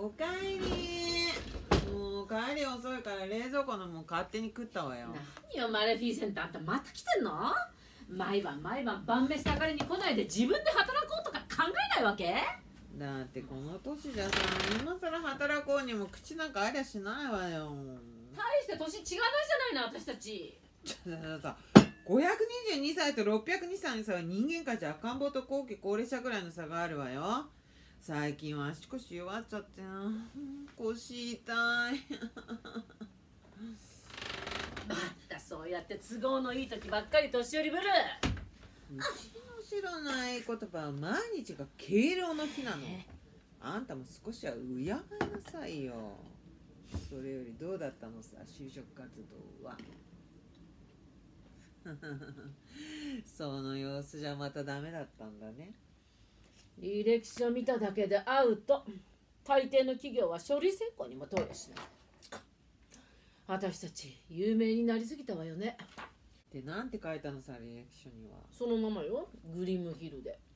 おかえり。もう帰り遅いから冷蔵庫のもん勝手に食ったわよ。 何よマレフィセント、あんたまた来てんの？毎晩晩飯たかりに来ないで自分で働こうとか考えないわけ？ だってこの年じゃさ、今更働こうにも口なんかありゃしないわよ。 大して年違わないじゃないの私たち。 さ、522歳と602歳の差は人間界じゃ赤ん坊と後期高齢者くらいの差があるわよ。最近は足腰弱っちゃってな。腰痛い。 あんたそうやって都合のいい時ばっかり年寄りぶる。 うちの知らない言葉は毎日が敬老の日なの。あんたも少しは敬いなさいよ。それよりどうだったのさ、就職活動は。その様子じゃまたダメだったんだね。 履歴書見ただけでアウト。大抵の企業は書類選考にも通るしない。私たち有名になりすぎたわよね。 で、なんて書いたのさ、履歴書には。 そのままよ、グリムヒルで。